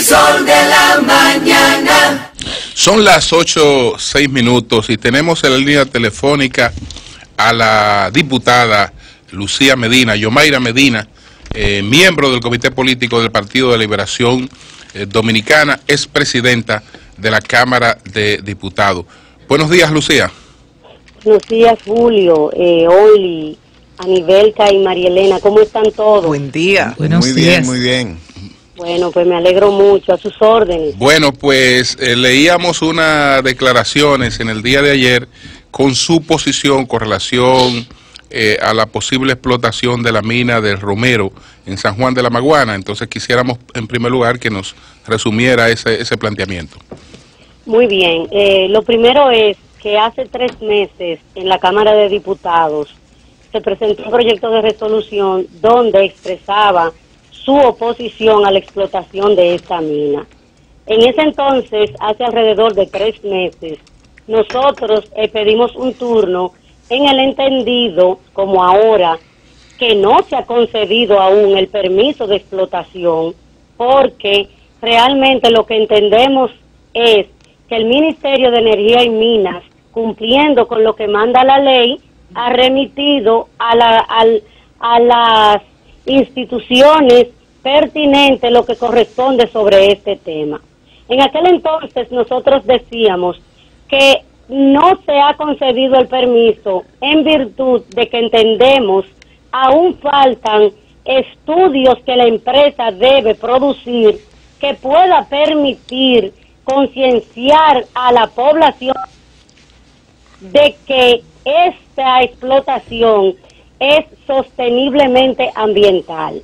sol de la mañana. Son las 8:06 y tenemos en la línea telefónica a la diputada Lucía Medina, Yomaira Medina, miembro del Comité Político del Partido de Liberación Dominicana, es presidenta de la Cámara de Diputados. Buenos días, Lucía. Buenos días, Julio, Oli, Anibelka y María Elena, ¿cómo están todos? Buen día. Buenos días. Muy bien. Bueno, pues me alegro mucho, a sus órdenes. Bueno, pues leíamos unas declaraciones en el día de ayer con su posición con relación a la posible explotación de la mina de Romero en San Juan de la Maguana. Entonces quisiéramos en primer lugar que nos resumiera ese planteamiento. Muy bien, lo primero es que hace 3 meses en la Cámara de Diputados se presentó un proyecto de resolución donde expresaba su oposición a la explotación de esta mina. En ese entonces, hace alrededor de 3 meses, nosotros pedimos un turno en el entendido, como ahora, que no se ha concedido aún el permiso de explotación, porque realmente lo que entendemos es que el Ministerio de Energía y Minas, cumpliendo con lo que manda la ley, ha remitido a las instituciones pertinentes lo que corresponde sobre este tema. En aquel entonces nosotros decíamos que no se ha concedido el permiso en virtud de que entendemos aún faltan estudios que la empresa debe producir que pueda permitir concienciar a la población de que esta explotación es sosteniblemente ambiental.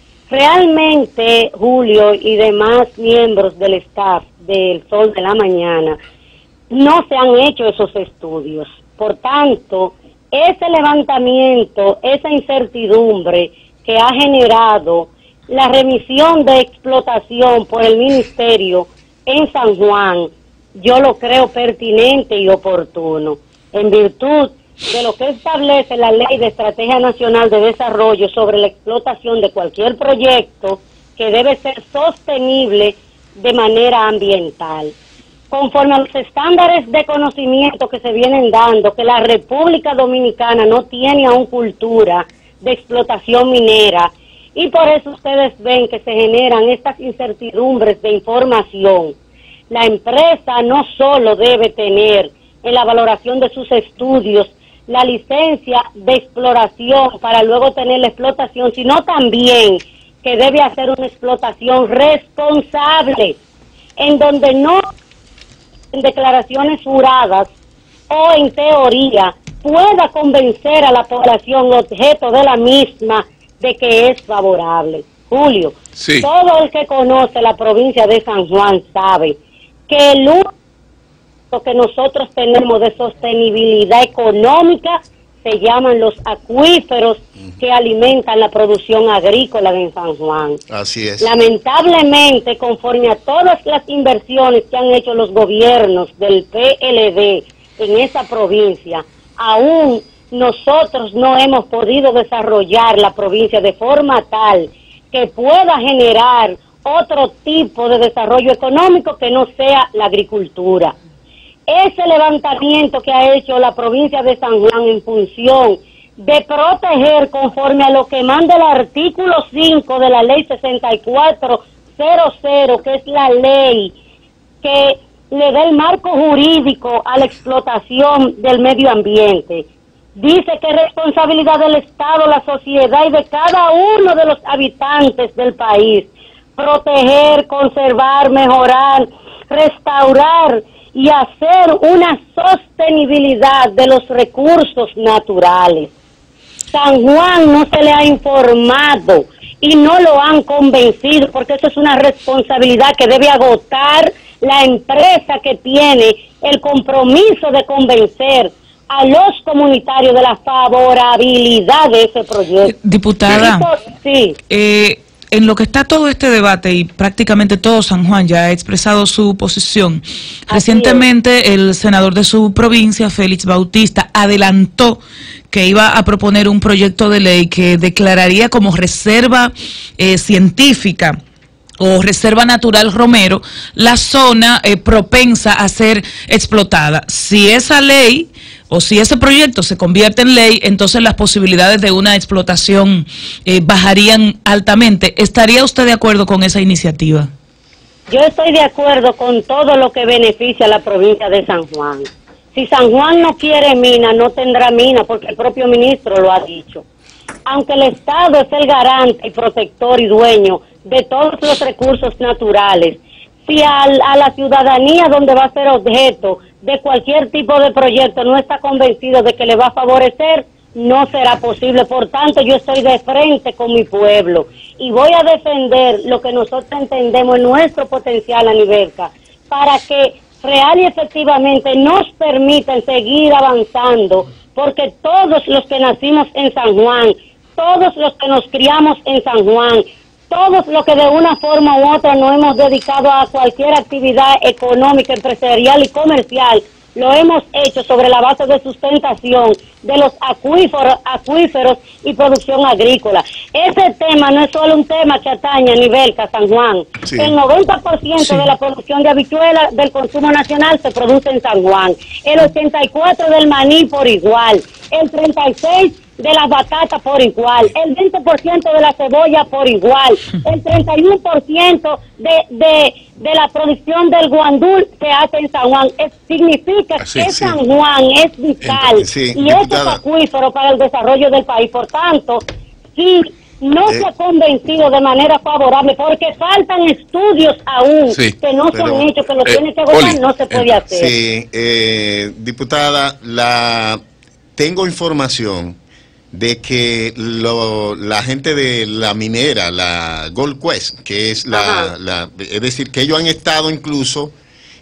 Realmente, Julio y demás miembros del staff del Sol de la Mañana, no se han hecho esos estudios. Por tanto, ese levantamiento, esa incertidumbre que ha generado la remisión de explotación por el Ministerio en San Juan, yo lo creo pertinente y oportuno, en virtud de lo que establece la Ley de Estrategia Nacional de Desarrollo sobre la explotación de cualquier proyecto que debe ser sostenible de manera ambiental. Conforme a los estándares de conocimiento que se vienen dando, que la República Dominicana no tiene aún cultura de explotación minera, y por eso ustedes ven que se generan estas incertidumbres de información. La empresa no solo debe tener en la valoración de sus estudios la licencia de exploración para luego tener la explotación, sino también que debe hacer una explotación responsable, en donde no en declaraciones juradas o en teoría pueda convencer a la población objeto de la misma de que es favorable. Julio, sí. Todo el que conoce la provincia de San Juan sabe que el único que nosotros tenemos de sostenibilidad económica se llaman los acuíferos que alimentan la producción agrícola en San Juan. Así es. Lamentablemente, conforme a todas las inversiones que han hecho los gobiernos del PLD en esa provincia, aún nosotros no hemos podido desarrollar la provincia de forma tal que pueda generar otro tipo de desarrollo económico que no sea la agricultura. Ese levantamiento que ha hecho la provincia de San Juan en función de proteger conforme a lo que manda el artículo 5 de la ley 6400, que es la ley que le da el marco jurídico a la explotación del medio ambiente. Dice que es responsabilidad del Estado, la sociedad y de cada uno de los habitantes del país proteger, conservar, mejorar, restaurar y hacer una sostenibilidad de los recursos naturales. San Juan no se le ha informado y no lo han convencido, porque eso es una responsabilidad que debe agotar la empresa que tiene el compromiso de convencer a los comunitarios de la favorabilidad de ese proyecto. Diputada, sí. En lo que está todo este debate y prácticamente todo San Juan ya ha expresado su posición, recientemente el senador de su provincia, Félix Bautista, adelantó que iba a proponer un proyecto de ley que declararía como reserva científica o Reserva Natural Romero, la zona propensa a ser explotada. Si esa ley o si ese proyecto se convierte en ley, entonces las posibilidades de una explotación bajarían altamente. ¿Estaría usted de acuerdo con esa iniciativa? Yo estoy de acuerdo con todo lo que beneficia a la provincia de San Juan. Si San Juan no quiere mina, no tendrá mina, porque el propio ministro lo ha dicho. Aunque el Estado es el garante y protector y dueño de todos los recursos naturales, si a la ciudadanía donde va a ser objeto de cualquier tipo de proyecto no está convencido de que le va a favorecer, no será posible. Por tanto, yo estoy de frente con mi pueblo y voy a defender lo que nosotros entendemos en nuestro potencial, Anivelka, para que real y efectivamente nos permitan seguir avanzando, porque todos los que nacimos en San Juan, todos los que nos criamos en San Juan, todos los que de una forma u otra nos hemos dedicado a cualquier actividad económica, empresarial y comercial, lo hemos hecho sobre la base de sustentación de los acuíferos y producción agrícola. Ese tema no es solo un tema que atañe a Anivelka, San Juan. Sí. El 90% de la producción de habichuelas del consumo nacional se produce en San Juan. El 84% del maní por igual. El 36% de las batatas por igual, el 20% de la cebolla por igual, el 31% de la producción del guandul se hace en San Juan. Significa que San Juan es vital y es acuífero para el desarrollo del país. Por tanto, si no se ha convencido de manera favorable, porque faltan estudios aún que no se han hecho, que lo tiene que votar, no se puede hacer. Sí, diputada, tengo información de que la gente de la minera, la Gold Quest, que es es decir, que ellos han estado incluso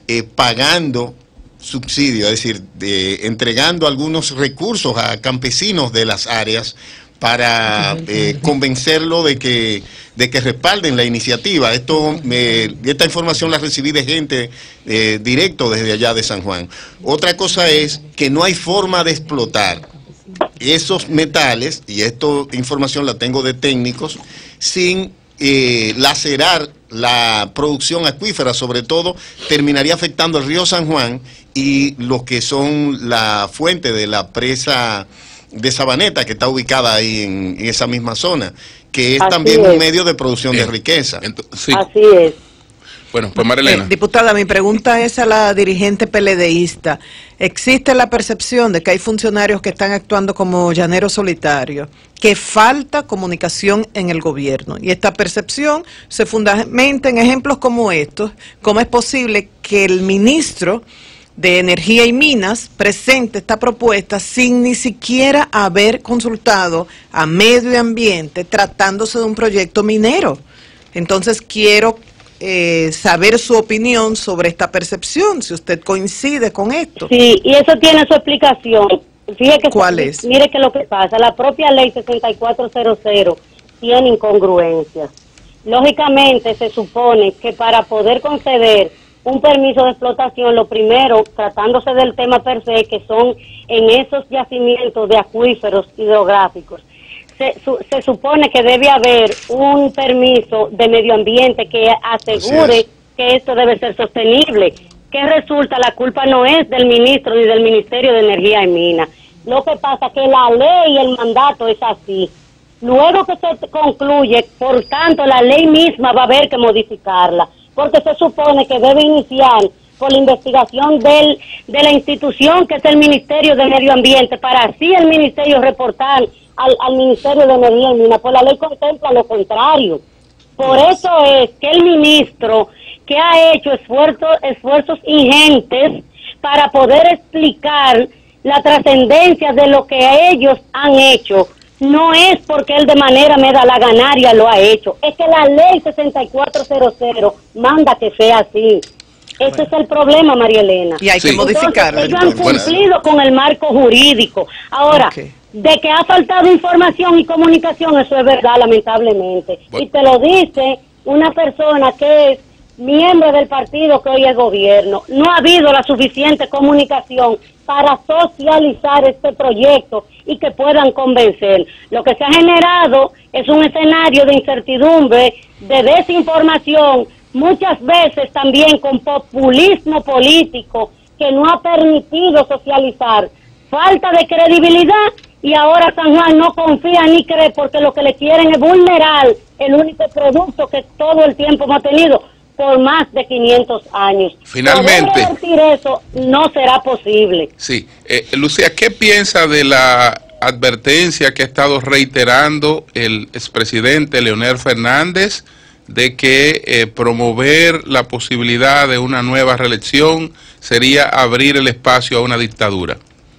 pagando subsidios, es decir, entregando algunos recursos a campesinos de las áreas para convencerlo de que respalden la iniciativa. Esta información la recibí de gente directo desde allá de San Juan. Otra cosa es que no hay forma de explotar esos metales, y esta información la tengo de técnicos, sin lacerar la producción acuífera. Sobre todo terminaría afectando el río San Juan y lo que son la fuente de la presa de Sabaneta, que está ubicada ahí en esa misma zona, que es también un medio de producción de riqueza. Así es. Bueno, pues Marilena. Diputada, mi pregunta es a la dirigente PLDista. ¿Existe la percepción de que hay funcionarios que están actuando como llaneros solitarios, que falta comunicación en el gobierno? Y esta percepción se fundamenta en ejemplos como estos. ¿Cómo es posible que el ministro de Energía y Minas presente esta propuesta sin ni siquiera haber consultado a Medio Ambiente, tratándose de un proyecto minero? Entonces quiero saber su opinión sobre esta percepción, si usted coincide con esto. Sí, y eso tiene su explicación. Fíjate ¿Cuál es? Mire que lo que pasa, la propia ley 6400 tiene incongruencias. Lógicamente se supone que para poder conceder un permiso de explotación, lo primero, tratándose del tema per se, que son en esos yacimientos de acuíferos hidrográficos, se supone que debe haber un permiso de medio ambiente que asegure que esto debe ser sostenible. ¿Qué resulta? La culpa no es del ministro ni del Ministerio de Energía y Minas. Lo que pasa es que la ley y el mandato es así. Luego que se concluye, por tanto, la ley misma va a haber que modificarla, porque se supone que debe iniciar por la investigación de la institución que es el Ministerio de Medio Ambiente, para así el Ministerio reportar al Ministerio de Energía y Minas. Pues la ley contempla lo contrario. Por eso es que el ministro, que ha hecho esfuerzos ingentes para poder explicar la trascendencia de lo que ellos han hecho, no es porque él de manera medalaganaria lo ha hecho, es que la ley 6400 manda que sea así. Ese es el problema, María Elena. Y hay que modificarlo. Ellos han cumplido con el marco jurídico. Ahora, de que ha faltado información y comunicación, eso es verdad, lamentablemente. Y te lo dice una persona que es miembros del partido que hoy es gobierno. No ha habido la suficiente comunicación para socializar este proyecto y que puedan convencer. Lo que se ha generado es un escenario de incertidumbre, de desinformación, muchas veces también con populismo político que no ha permitido socializar, falta de credibilidad, y ahora San Juan no confía ni cree porque lo que le quieren es vulnerar el único producto que todo el tiempo hemos tenido por más de 500 años. Finalmente, poder revertir eso no será posible. Sí, Lucía, ¿qué piensa de la advertencia que ha estado reiterando el expresidente Leonel Fernández de que promover la posibilidad de una nueva reelección sería abrir el espacio a una dictadura?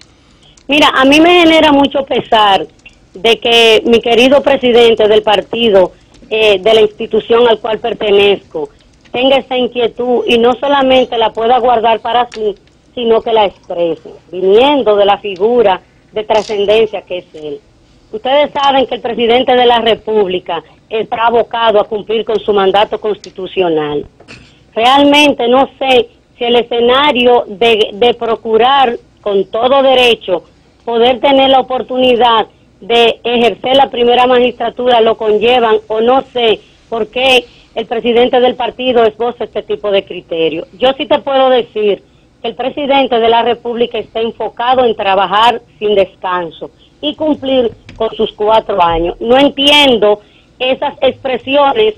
Mira, a mí me genera mucho pesar de que mi querido presidente del partido, de la institución al cual pertenezco, tenga esa inquietud y no solamente la pueda guardar para sí, sino que la exprese, viniendo de la figura de trascendencia que es él. Ustedes saben que el presidente de la República está abocado a cumplir con su mandato constitucional. Realmente no sé si el escenario de procurar con todo derecho poder tener la oportunidad de ejercer la primera magistratura lo conllevan, o no sé por qué el presidente del partido esboza este tipo de criterio. Yo sí te puedo decir que el presidente de la República está enfocado en trabajar sin descanso y cumplir con sus 4 años. No entiendo esas expresiones,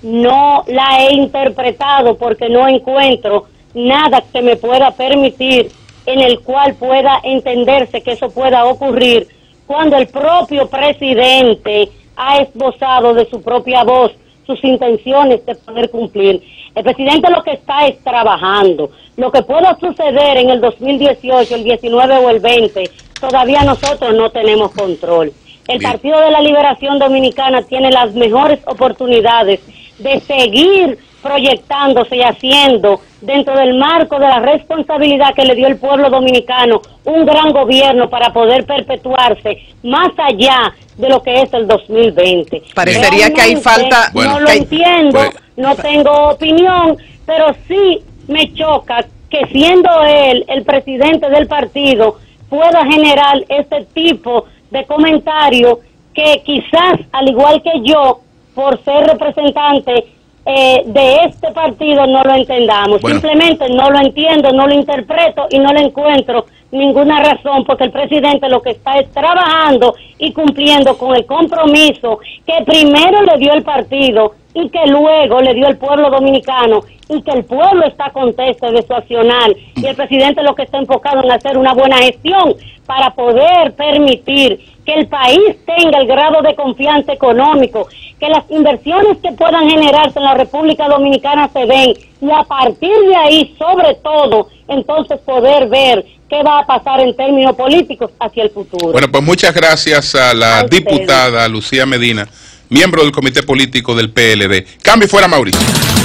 no la he interpretado porque no encuentro nada que me pueda permitir en el cual pueda entenderse que eso pueda ocurrir cuando el propio presidente ha esbozado de su propia voz sus intenciones de poder cumplir. El presidente lo que está es trabajando. Lo que pueda suceder en el 2018, el 19 o el 20, todavía nosotros no tenemos control. El Partido de la Liberación Dominicana tiene las mejores oportunidades de seguir proyectándose y haciendo dentro del marco de la responsabilidad que le dio el pueblo dominicano un gran gobierno para poder perpetuarse más allá de lo que es el 2020. Parecería realmente que hay falta... No lo entiendo, no tengo opinión, pero sí me choca que siendo él el presidente del partido pueda generar este tipo de comentario que quizás, al igual que yo, por ser representante de este partido, no lo entendamos. Simplemente no lo entiendo, no lo interpreto y no le encuentro ninguna razón, porque el presidente lo que está es trabajando y cumpliendo con el compromiso que primero le dio el partido y que luego le dio el pueblo dominicano, y que el pueblo está contento de su accionar, y el presidente lo que está enfocado en hacer una buena gestión para poder permitir que el país tenga el grado de confianza económico, que las inversiones que puedan generarse en la República Dominicana se den, y a partir de ahí, sobre todo, entonces poder ver qué va a pasar en términos políticos hacia el futuro. Bueno, pues muchas gracias a la diputada Lucía Medina, miembro del Comité Político del PLD. Cambio fuera, Mauricio.